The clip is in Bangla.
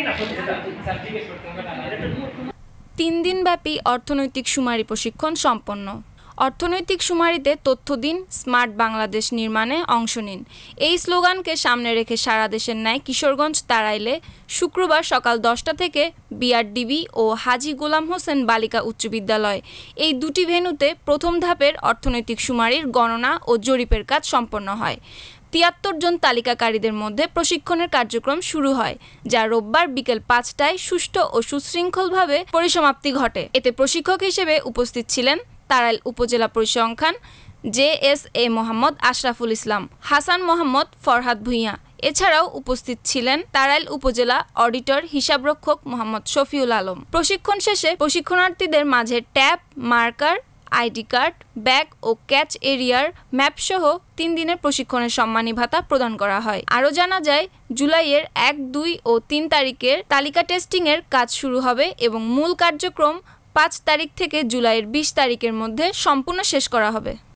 তিন দিনব্যাপী অর্থনৈতিক শুমারি প্রশিক্ষণ সম্পন্ন। অর্থনৈতিক শুমারিতে তথ্য দিন, স্মার্ট বাংলাদেশ নির্মাণে অংশ নিন। এই স্লোগানকে সামনে রেখে সারা দেশের ন্যায় কিশোরগঞ্জ তাড়াইলে শুক্রবার সকাল 10টা থেকে বিআরডিবি ও হাজী গোলাম হোসেন বালিকা উচ্চ বিদ্যালয় এই দুটি ভেন্যুতে প্রথম ধাপের অর্থনৈতিক শুমারির গণনা ও জরিপের কাজ সম্পন্ন হয়। ৭৩ জন তালিকাকারীদের মধ্যে প্রশিক্ষণের কার্যক্রম শুরু হয়, যা রোববার বিকেল ৫টায় সুষ্ঠু ও সুশৃঙ্খলভাবে পরিসমাপ্তি ঘটে। এতে প্রশিক্ষক হিসেবে উপস্থিত ছিলেন তাড়াইল উপজেলা পরিসংখ্যান জেএসএ মোহাম্মদ আশরাফুল ইসলাম, হাসান মোহাম্মদ ফরহাদ ভূঁইয়া। এছাড়াও উপস্থিত ছিলেন তাড়াইল উপজেলা অডিটর হিসাবরক্ষক মোহাম্মদ শফিউল আলম। প্রশিক্ষণ শেষে প্রশিক্ষণার্থীদের মাঝে tab, marker, ID card, bag ও ক্যাচ এরিয়ার ম্যাপসহ 3 দিনের প্রশিক্ষণের সম্মানী ভাতা প্রদান করা হয়। আরও জানা যায়, জুলাইয়ের 1, 2 ও 3 তারিখের তালিকা টেস্টিংয়ের কাজ শুরু হবে এবং মূল কার্যক্রম 5 তারিখ থেকে জুলাইয়ের 20 তারিখের মধ্যে সম্পূর্ণ শেষ করা হবে।